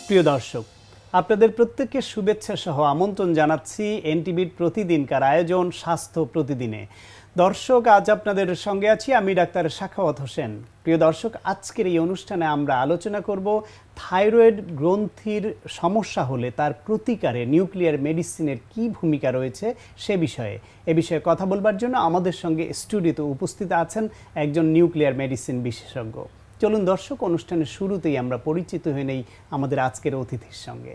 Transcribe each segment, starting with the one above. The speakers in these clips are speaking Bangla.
প্রিয় দর্শক, আপনাদের প্রত্যেককে শুভেচ্ছা সহ আমন্ত্রণ জানাচ্ছি এনটিভির প্রতিদিনকার আয়োজন স্বাস্থ্য প্রতিদিনে। দর্শক, আজ আপনাদের সঙ্গে আছি আমি ডাক্তার সাখাওয়াত হোসেন। প্রিয় দর্শক, আজকের এই অনুষ্ঠানে আমরা আলোচনা করব থাইরয়েড গ্রন্থির সমস্যা হলে তার প্রতিকারে নিউক্লিয়ার মেডিসিনের কি ভূমিকা রয়েছে সে বিষয়ে। এ বিষয়ে কথা বলবার জন্য আমাদের সঙ্গে স্টুডিওতে উপস্থিত আছেন একজন নিউক্লিয়ার মেডিসিন বিশেষজ্ঞ। চলুন দর্শক, অনুষ্ঠানের শুরুতেই আমরা পরিচিত হয়ে নেই আমাদের আজকের অতিথির সঙ্গে।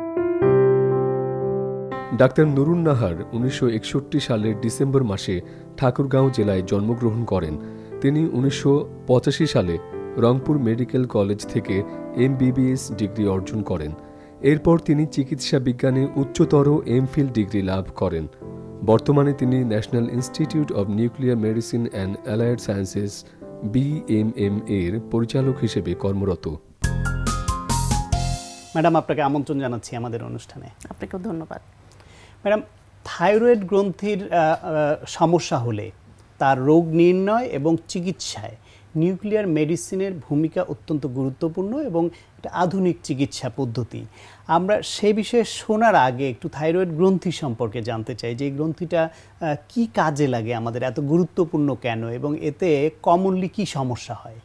ডাক্তার নুরুন নাহার 1961 সালের ডিসেম্বর মাসে ঠাকুরগাঁও জেলায় জন্মগ্রহণ করেন। তিনি 1985 সালে রংপুর মেডিকেল কলেজ থেকে MBBS ডিগ্রি অর্জন করেন। এরপর তিনি চিকিৎসা বিজ্ঞানে উচ্চতর এমফিল ডিগ্রি লাভ করেন। বর্তমানে তিনি National Institute of Nuclear Medicine and Allied Sciences BMM এর পরিচালক হিসেবে কর্মরত। ম্যাডাম, আপনাকে আমন্ত্রণ জানাচ্ছি আমাদের অনুষ্ঠানে। আপনাকেও ধন্যবাদ। ম্যাডাম, থাইরয়েড গ্রন্থির সমস্যা হলে তার রোগ নির্ণয় এবং চিকিৎসায় নিউক্লিয়ার মেডিসিনের ভূমিকা অত্যন্ত গুরুত্বপূর্ণ এবং এটা আধুনিক চিকিৎসা পদ্ধতি। আমরা সে বিষয়ে শোনার আগে একটু থাইরয়েড গ্রন্থি সম্পর্কে জানতে চাই যে এই গ্রন্থিটা কি কাজে লাগে, আমাদের এত গুরুত্বপূর্ণ কেন, এবং এতে কমনলি কি সমস্যা হয়?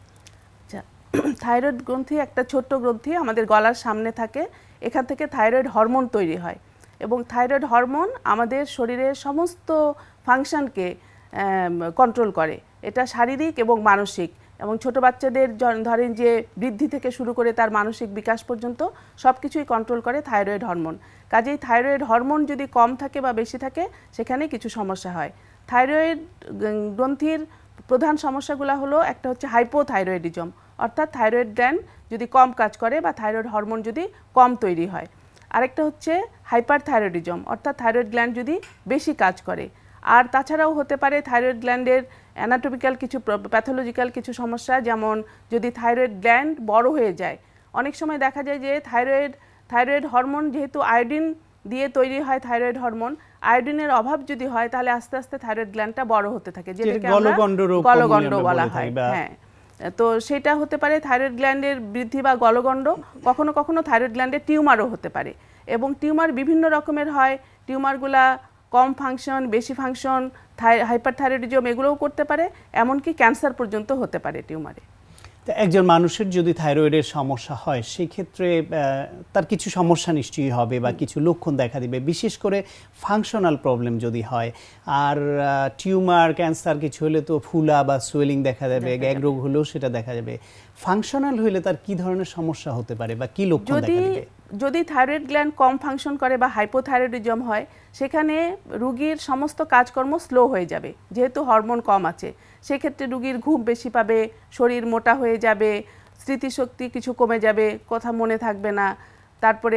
থাইরয়েড গ্রন্থি একটা ছোট্ট গ্রন্থি, আমাদের গলার সামনে থাকে। এখান থেকে থাইরয়েড হরমোন তৈরি হয় এবং থাইরয়েড হরমোন আমাদের শরীরের সমস্ত ফাংশনকে কন্ট্রোল করে। এটা শারীরিক এবং মানসিক, এবং ছোট বাচ্চাদের ধরেন যে বৃদ্ধি থেকে শুরু করে তার মানসিক বিকাশ পর্যন্ত সব কিছুই কন্ট্রোল করে থাইরয়েড হরমোন। কাজেই থাইরয়েড হরমোন যদি কম থাকে বা বেশি থাকে সেখানে কিছু সমস্যা হয়। থাইরয়েড গ্রন্থির প্রধান সমস্যাগুলো হলো, একটা হচ্ছে হাইপোথাইরয়েডিজম, অর্থাৎ থাইরয়েড গ্ল্যান্ড যদি কম কাজ করে বা থাইরয়েড হরমোন যদি কম তৈরি হয়। আরেকটা হচ্ছে হাইপারথাইরয়েডিজম, অর্থাৎ থাইরয়েড গ্ল্যান্ড যদি বেশি কাজ করে। আর তাছাড়াও হতে পারে থাইরয়েড গ্ল্যান্ডের অ্যানাটমিক্যাল কিছু প্যাথোলজিক্যাল কিছু সমস্যা, যেমন যদি থাইরয়েড গ্ল্যান্ড বড় হয়ে যায়। অনেক সময় দেখা যায় যে থাইরয়েড হরমোন যেহেতু আয়োডিন দিয়ে তৈরি হয়, থাইরয়েড হরমোন আয়োডিনের অভাব যদি হয় তাহলে আস্তে আস্তে থাইরয়েড গ্ল্যান্ডটা বড় হতে থাকে, যেটাকে আমরা গলগণ্ড বলা হয়। হ্যাঁ, তো সেটা হতে পারে থাইরয়েড গ্ল্যান্ডের বৃদ্ধি বা গলগণ্ড। কখনো কখনো থাইরয়েড গ্ল্যান্ডের টিউমারও হতে পারে, এবং টিউমার বিভিন্ন রকমের হয়। টিউমারগুলা কম ফাংশন, বেশি ফাংশন, হাইপারথাইরয়েডিজম এগুলোও করতে পারে, এমনকি ক্যান্সার পর্যন্ত হতে পারে টিউমারে। তো একজন মানুষের যদি থাইরয়েডের সমস্যা হয় সেই ক্ষেত্রে তার কিছু সমস্যা নিশ্চয়ই হবে বা কিছু লক্ষণ দেখা দিবে, বিশেষ করে ফাংশনাল প্রবলেম যদি হয়। আর টিউমার, ক্যান্সার কিছু হলে তো ফুলা বা সোয়েলিং দেখা যাবে, গ্যাগ রোগ হলেও সেটা দেখা যাবে। ফাংশনাল হলে তার কি ধরনের সমস্যা হতে পারে বা কি লক্ষণ দেখা দিবে? যদি থাইরয়েড গ্ল্যান্ড কম ফাংশন করে বা হাইপোথাইরয়েডিজম হয়, সেখানে রোগীর সমস্ত কাজকর্ম স্লো হয়ে যাবে, যেহেতু হরমোন কম আছে। সেক্ষেত্রে রোগীর ঘুম বেশি পাবে, শরীর মোটা হয়ে যাবে, স্মৃতিশক্তি কিছু কমে যাবে, কথা মনে থাকবে না, তারপরে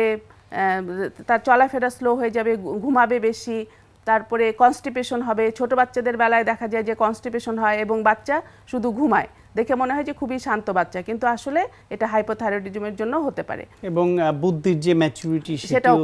তার চলাফেরা স্লো হয়ে যাবে, ঘুমাবে বেশি, তারপরে কনস্টিপেশন হবে। ছোট বাচ্চাদের বেলায় দেখা যায় যে কনস্টিপেশন হয় এবং বাচ্চা শুধু ঘুমায়, দেখে মনে হয় যে খুবই শান্ত বাচ্চা, কিন্তু আসলে এটা হাইপোথাইরয়েডিজমের জন্য হতে পারে। এবং বুদ্ধির যে ম্যাচুরিটি সেটাও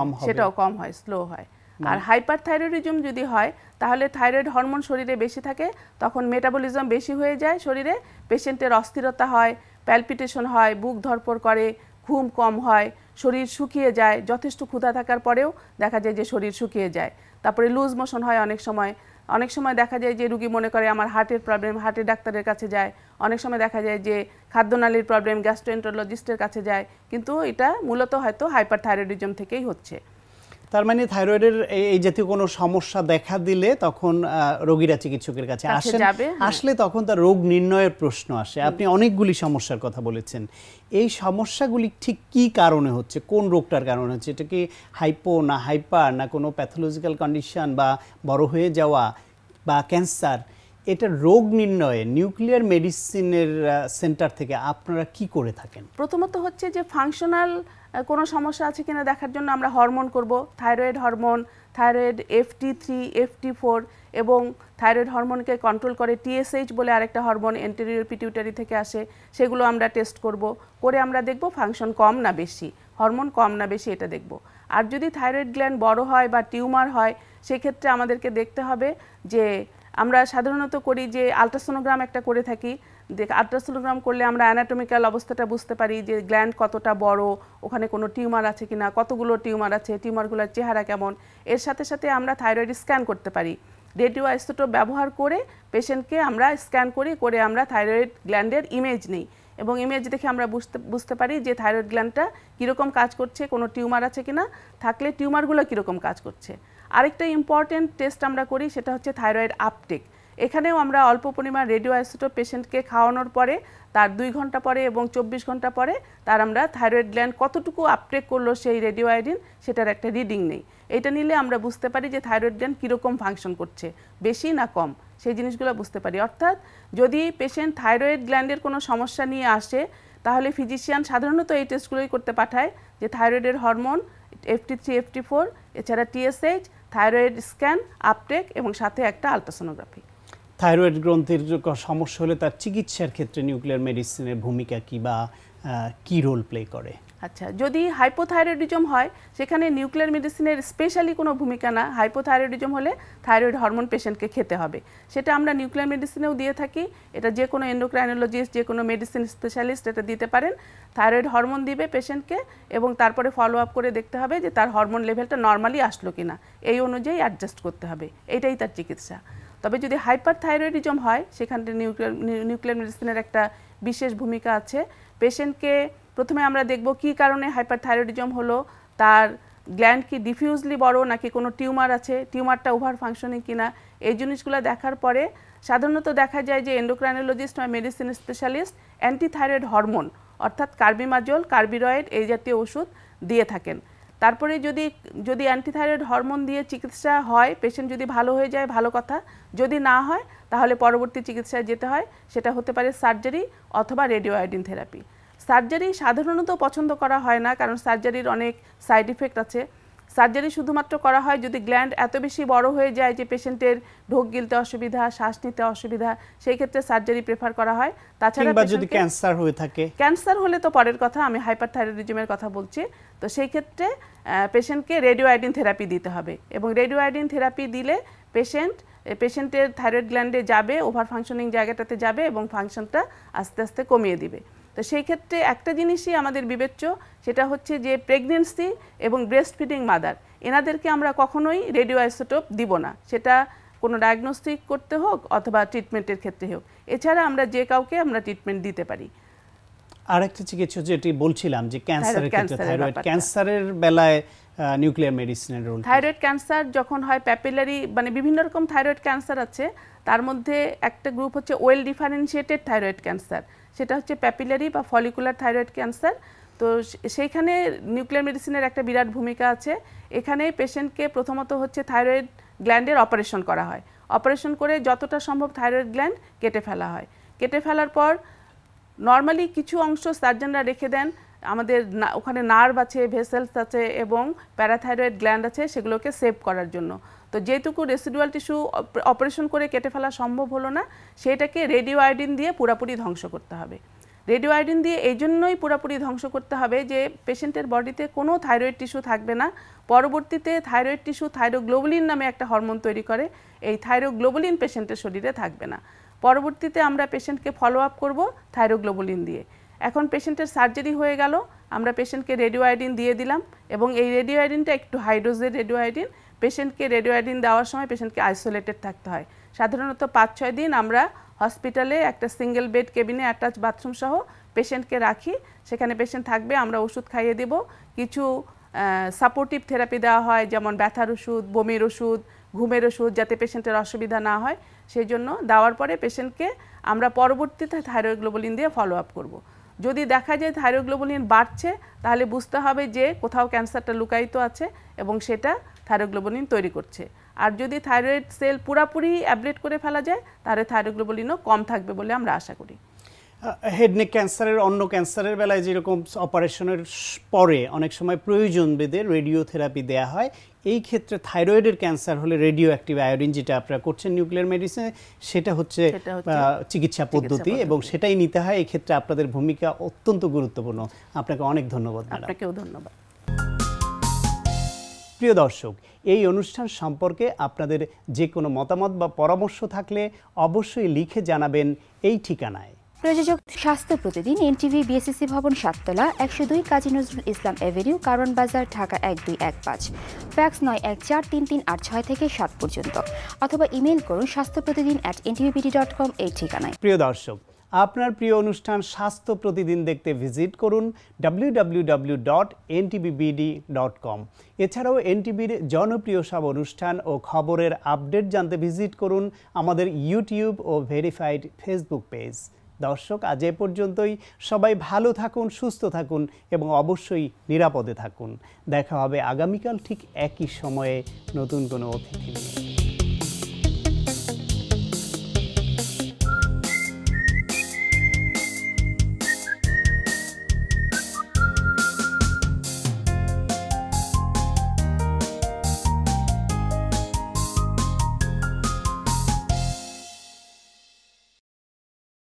কম হয়, স্লো হয়। আর হাইপারথাইরয়েডিজম যদি হয় তাহলে থাইরয়েড হরমোন শরীরে বেশি থাকে, তখন মেটাবলিজম বেশি হয়ে যায় শরীরে, পেশেন্টের অস্থিরতা হয়, প্যালপিটেশন হয়, বুক ধড়ফড় করে, ঘুম কম হয়, শরীর শুকিয়ে যায়। যথেষ্ট ক্ষুধা থাকার পরেও দেখা যায় যে শরীর শুকিয়ে যায়। তারপরে লুজ মোশন হয় অনেক সময় দেখা যায় যে রুগী মনে করে আমার হার্টের প্রবলেম, হার্টের ডাক্তারের কাছে যায়। অনেক সময় দেখা যায় যে খাদ্যনালীর প্রবলেম, গ্যাস্ট্রোএন্টারোলজিস্টের কাছে যায়, কিন্তু এটা মূলত হয়তো হাইপারথাইরয়েডিজম থেকেই হচ্ছে। তার মানে থাইরয়েডের এই জাতীয় কোনো সমস্যা দেখা দিলে তখন রোগীরা চিকিৎসকের কাছে আসলে তখন তার রোগ নির্ণয়ের প্রশ্ন আসে। আপনি অনেকগুলি সমস্যার কথা বলেছেন। এই সমস্যাগুলি ঠিক কি কারণে হচ্ছে, কোন রোগটার কারণে হচ্ছে? এটা কি হাইপো না হাইপার, না কোনো প্যাথোলজিক্যাল কন্ডিশন বা বড় হয়ে যাওয়া বা ক্যান্সার? এটা রোগ নির্ণয়ে নিউক্লিয়ার মেডিসিনের সেন্টার থেকে আপনারা কি করে থাকেন? প্রথমত হচ্ছে যে ফাংশনাল কোনো সমস্যা আছে কিনা দেখার জন্য আমরা হরমোন করব, thyroid hormone, thyroid FT3, FT4, এবং থাইরয়েড হরমোনকে কন্ট্রোল করে TSH বলে আরেকটা হরমোন এন্টেরিয়র পিটিউটারি থেকে আসে, সেগুলো আমরা টেস্ট করব, করে আমরা দেখব ফাংশন কম না বেশি, হরমোন কম না বেশি, এটা দেখব। আর যদি থাইরয়েড গ্ল্যান্ড বড় হয় বা টিউমার হয় সেক্ষেত্রে আমাদেরকে দেখতে হবে যে আমরা সাধারণত করি যে আলট্রাসোনোগ্রাম একটা করে থাকি, আল্ট্রাসোনোগ্রাম করলে আমরা অ্যানাটমিক্যাল অবস্থাটা বুঝতে পারি যে গ্ল্যান্ড কতটা বড়, ওখানে কোনো টিউমার আছে কিনা, কতগুলো টিউমার আছে, টিউমারগুলোর চেহারা কেমন। এর সাথে সাথে আমরা থাইরয়েড স্ক্যান করতে পারি। রেডিও আইসোটোপ ব্যবহার করে পেশেন্টকে আমরা স্ক্যান করে আমরা থাইরয়েড গ্ল্যান্ডের ইমেজ নিই এবং ইমেজ দেখে আমরা বুঝতে পারি যে থাইরয়েড গ্ল্যান্ডটা কীরকম কাজ করছে, কোনো টিউমার আছে কিনা, থাকলে টিউমারগুলো কীরকম কাজ করছে। আরেকটা ইম্পর্টেন্ট টেস্ট আমরা করি, সেটা হচ্ছে থাইরয়েড আপটেক। এখানেও আমরা অল্প পরিমাণ রেডিও আইসোটোপ পেশেন্টকে খাওয়ানোর পরে তার 2 ঘন্টা পরে এবং 24 ঘন্টা পরে তার আমরা থাইরয়েড গ্ল্যান্ড কতটুকু আপটেক করলো সেই রেডিও আয়োডিন সেটার একটা রিডিং নেই। এটা নিলে আমরা বুঝতে পারি যে থাইরয়েড গ্ল্যান্ড কীরকম ফাংশন করছে, বেশি না কম, সেই জিনিসগুলো বুঝতে পারি। অর্থাৎ যদি পেশেন্ট থাইরয়েড গ্ল্যান্ডের কোনো সমস্যা নিয়ে আসে তাহলে ফিজিশিয়ান সাধারণত এই টেস্টগুলোই করতে পাঠায়, যে থাইরয়েডের হরমোন FT3 FT4, এছাড়া TSH, থাইরয়েড স্ক্যান, আপটেক এবং সাথে একটা আলট্রাসোনোগ্রাফি। থাইরয়েড গ্রন্থির সমস্যা হলে তার চিকিৎসার ক্ষেত্রে নিউক্লিয়ার মেডিসিনের ভূমিকা কি বা কি রোল প্লে করে? আচ্ছা, যদি হাইপোথাইরয়েডিজম হয় সেখানে নিউক্লিয়ার মেডিসিনের স্পেশালি কোনো ভূমিকা না। হাইপোথাইরয়েডিজম হলে থাইরয়েড হরমোন পেশেন্টকে খেতে হবে, সেটা আমরা নিউক্লিয়ার মেডিসিনেও দিয়ে থাকি। এটা যে কোনো এন্ডোক্রাইনোলজিস্ট, যে কোনো মেডিসিন স্পেশালিস্ট এটা দিতে পারেন। থাইরয়েড হরমোন দিবে পেশেন্টকে এবং তারপরে ফলো আপ করে দেখতে হবে যে তার হরমোন লেভেলটা নর্মালি আসলো কিনা, এই অনুযায়ী অ্যাডজাস্ট করতে হবে, এটাই তার চিকিৎসা। তবে যদি হাইপার থাইরয়েডিজম হয় সেখানে নিউক্লিয়ার মেডিসিনের একটা বিশেষ ভূমিকা আছে। পেশেন্টকে প্রথমে আমরা দেখব কী কারণে হাইপার থাইরয়েডিজম হলো, তার গ্ল্যান্ড কি ডিফিউজলি বড় নাকি কোনো টিউমার আছে, টিউমারটা ওভার ফাংশনিং কিনা, এই জিনিসগুলো দেখার পরে সাধারণত দেখা যায় যে এন্ডোক্রাইনোলজিস্ট বা মেডিসিন স্পেশালিস্ট অ্যান্টিথাইরয়েড হরমোন অর্থাৎ কার্বিমাজল, কার্বিরয়েড এই জাতীয় ওষুধ দিয়ে থাকেন। তারপরে যদি অ্যান্টিথাইরয়েড হরমোন দিয়ে চিকিৎসা হয়, পেশেন্ট যদি ভালো হয়ে যায় ভালো কথা, যদি না হয় তাহলে পরবর্তী চিকিৎসায় যেতে হয়, সেটা হতে পারে সার্জারি অথবা রেডিও আয়োডিন থেরাপি। সার্জারি সাধারণত পছন্দ করা হয় না, কারণ সার্জারির অনেক সাইড ইফেক্ট আছে। সার্জারি শুধুমাত্র করা হয় যদি গ্ল্যান্ড এত বেশি বড় হয়ে যায় যে পেশেন্টের ঢোক গিলতে অসুবিধা, শ্বাস নিতে অসুবিধা, সেই ক্ষেত্রে সার্জারি প্রেফার করা হয়। তাছাড়া যদি ক্যান্সার হয়ে থাকে, ক্যান্সার হলে তো পরের কথা, আমি হাইপারথাইরয়েডিজমের কথা বলছি। তো সেই ক্ষেত্রে পেশেন্টকে রেডিও আয়োডিন থেরাপি দিতে হবে এবং রেডিও আয়োডিন থেরাপি দিলে পেশেন্টের থাইরয়েড গ্ল্যান্ডে যাবে, ওভার ফাংশনিং জায়গাটাতে যাবে এবং ফাংশনটা আস্তে আস্তে কমিয়ে দিবে। তো সেই ক্ষেত্রে একটা জিনিসই আমাদের বিবেচ্য, সেটা হচ্ছে যে প্রেগনেন্সি এবং ব্রেস্ট ফিডিং মাদার এনাদেরকে আমরা কখনোই রেডিও আইসোটোপ দিব না, সেটা কোনো ডায়াগনস্টিক করতে হোক অথবা ট্রিটমেন্টের ক্ষেত্রে হোক। এছাড়া আমরা যে কাউকে আমরা ট্রিটমেন্ট দিতে পারি। আরেকটা চিকিৎসা যেটি বলছিলাম যে ক্যান্সারের ক্ষেত্রে, থাইরয়েড ক্যান্সারের বেলায় নিউক্লিয়ার মেডিসিনের রোল। থাইরয়েড ক্যান্সার যখন হয় প্যাপিলারি, মানে বিভিন্ন রকম থাইরয়েড ক্যান্সার আছে, তার মধ্যে একটা গ্রুপ হচ্ছে ওয়েল ডিফারেন্সিয়েটেড থাইরয়েড ক্যান্সার, সেটা হচ্ছে প্যাপিলারি বা ফলিকুলার থাইরয়েড ক্যান্সার। তো সেইখানে নিউক্লিয়ার মেডিসিনের একটা বিরাট ভূমিকা আছে। এখানে পেশেন্টকে প্রথমত হচ্ছে থাইরয়েড গ্ল্যান্ডের অপারেশন করা হয়, অপারেশন করে যতটা সম্ভব থাইরয়েড গ্ল্যান্ড কেটে ফেলা হয়। কেটে ফেলার পর নর্মালি কিছু অংশ সার্জনরা রেখে দেন, আমাদের ওখানে নার্ভ আছে, ভেসেলস আছে এবং প্যারাথাইরয়েড গ্ল্যান্ড আছে, সেগুলোকে সেভ করার জন্য। তো যেটুকু রেসিডুয়াল টিস্যু অপারেশন করে কেটে ফেলা সম্ভব হলো না, সেটাকে রেডিও আয়োডিন দিয়ে পুরোপুরি ধ্বংস করতে হবে। রেডিও আয়োডিন দিয়ে এই জন্যই পুরোপুরি ধ্বংস করতে হবে যে পেশেন্টের বডিতে কোনো থাইরয়েড টিস্যু থাকবে না। পরবর্তীতে থাইরয়েড টিস্যু থাইরোগ্লোবুলিন নামে একটা হরমোন তৈরি করে, এই থাইরোগ্লোবুলিন পেশেন্টের শরীরে থাকবে না। পরবর্তীতে আমরা পেশেন্টকে ফলো আপ করব থাইরোগ্লোবুলিন দিয়ে। এখন পেশেন্টের সার্জারি হয়ে গেল, আমরা পেশেন্টকে রেডিও আয়োডিন দিয়ে দিলাম এবং এই রেডিও আয়োডিনটা একটু হাই ডোজের রেডিও আয়োডিন। পেশেন্টকে রেডিও আয়োডিন দেওয়ার সময় পেশেন্টকে আইসোলেটেড থাকতে হয়। সাধারণত 5-6 দিন আমরা হসপিটালে একটা সিঙ্গেল বেড কেবিনে অ্যাটাচ বাথরুম সহ পেশেন্টকে রাখি, সেখানে পেশেন্ট থাকবে, আমরা ওষুধ খাইয়ে দেব। কিছু সাপোর্টিভ থেরাপি দেওয়া হয়, যেমন ব্যথার ওষুধ, বমির ওষুধ, ঘুমের ওষুধ, যাতে পেশেন্টের অসুবিধা না হয় সেই জন্য দেওয়ার পরে পেশেন্টকে আমরা পরবর্তীতে থাইরোগ্লোবুলিন দিয়ে ফলো আপ করব। যদি দেখা যায় থাইরোগ্লোবুলিন বাড়ছে তাহলে বুঝতে হবে যে কোথাও ক্যান্সারটা লুকায়িত আছে এবং সেটা থাইরোগ্লোবুলিন তৈরি করছে। আর যদি থাইরয়েড সেল পুরাপুরি অ্যাবলেট করে ফেলা যায় তাহলে থাইরোগ্লোবুলিনও কম থাকবে বলে আমরা আশা করি। হেড নেক ক্যান্সারের, অন্য ক্যান্সারের বেলায় যেরকম অপারেশনের পরে অনেক সময় প্রয়োজন ভেদে রেডিওথেরাপি দেওয়া হয়, এই ক্ষেত্রে থাইরয়েডের ক্যান্সার হলে রেডিও অ্যাক্টিভ আয়োডিন যেটা আপনারা করছেন নিউক্লিয়ার মেডিসিনে, সেটা হচ্ছে চিকিৎসা পদ্ধতি এবং সেটাই নিতে হয়। এই ক্ষেত্রে আপনাদের ভূমিকা অত্যন্ত গুরুত্বপূর্ণ। আপনাকে অনেক ধন্যবাদ। আপনাকেও ধন্যবাদ। প্রিয় দর্শক, এই অনুষ্ঠান সম্পর্কে আপনাদের যে কোনো মতামত বা পরামর্শ থাকলে অবশ্যই লিখে জানাবেন এই ঠিকানায়। প্রযোজক স্বাস্থ্য প্রতিদিন, এনটিভি, বিএসসি ভবন, 7 তলা, 102 কাজী নজরুল ইসলাম এভিনিউ, কারওয়ান বাজার, ঢাকা 1215। ফ্যাক্স 914338 থেকে 7 পর্যন্ত, অথবা ইমেইল করুন স্বাস্থ্যপ্রতিদিন@ntvbd.com এই ঠিকানায়। প্রিয় দর্শক, আপনার প্রিয় অনুষ্ঠান স্বাস্থ্য প্রতিদিন দেখতে ভিজিট করুন www.ntvbd.com। এছাড়াও এনটিভির জনপ্রিয় সব অনুষ্ঠান ও খবরের আপডেট জানতে ভিজিট করুন আমাদের ইউটিউব ও ভেরিফাইড ফেসবুক পেজ। দর্শক, আজ এ পর্যন্তই। সবাই ভালো থাকুন, সুস্থ থাকুন এবং অবশ্যই নিরাপদে থাকুন। দেখা হবে আগামীকাল ঠিক একই সময়ে নতুন কোনো অতিথি নিয়ে।